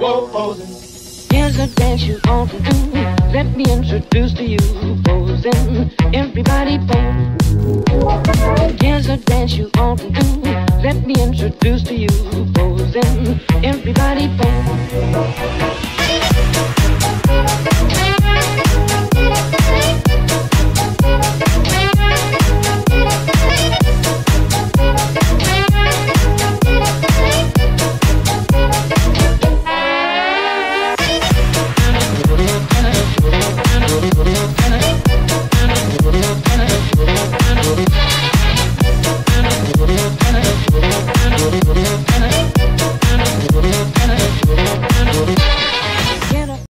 Whoa, posin'. Here's a dance you ought to do. Let me introduce to you posin'. Everybody pose. Here's a dance you ought to do. Let me introduce to you posin'. Everybody pose.